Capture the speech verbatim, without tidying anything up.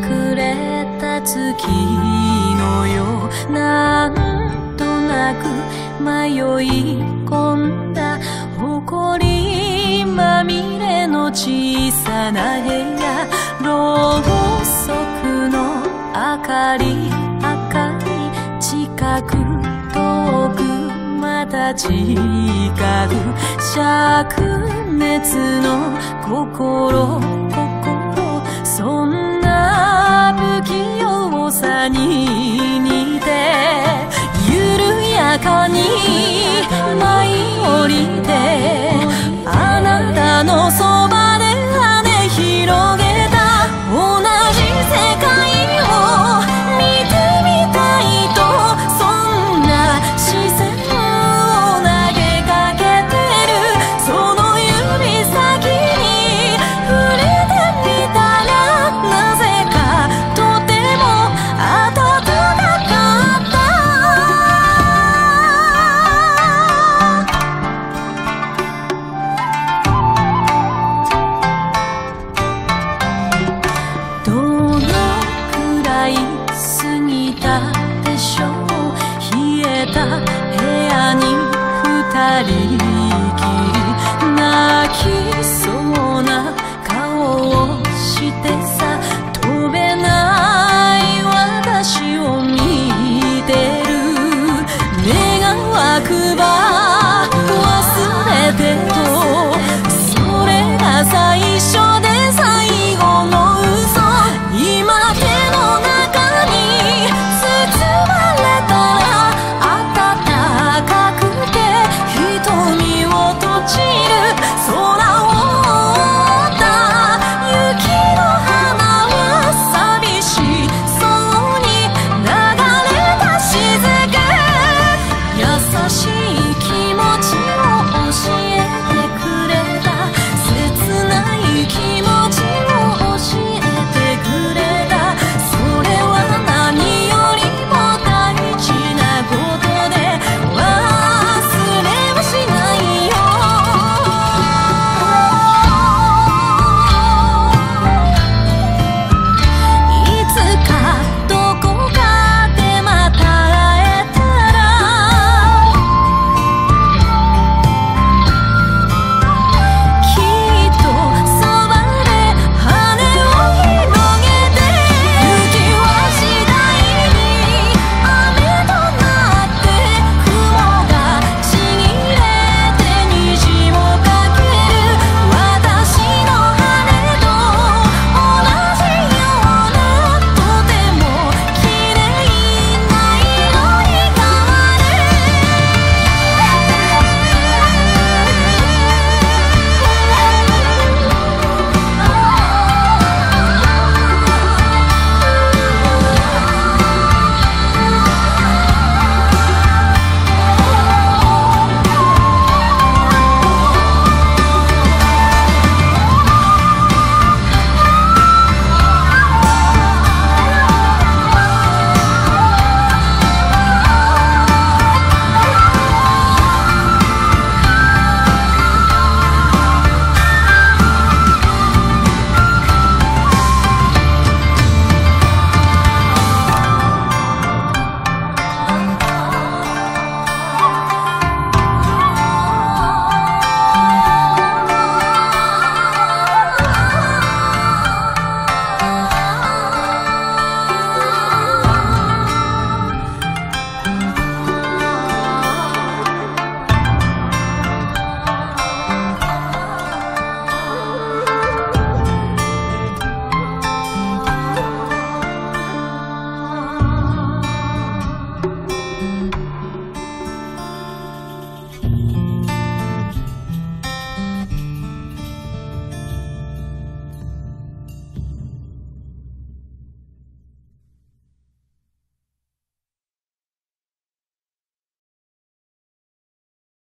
隠れた月のよう、なんとなく迷い込んだ埃まみれの小さな部屋、ろうそくの明かり明かり、近く遠くまた近く、灼熱の心心、そんな不器用さに似て、緩やかに舞い降りて、あなたのそばで羽広げた同じ世界を見てみたいと、そんな視線を投げかけてる。その指先に触れてみたら、なぜかとても暖かかった。どのくらい過ぎたでしょう、冷えた部屋に二人きり。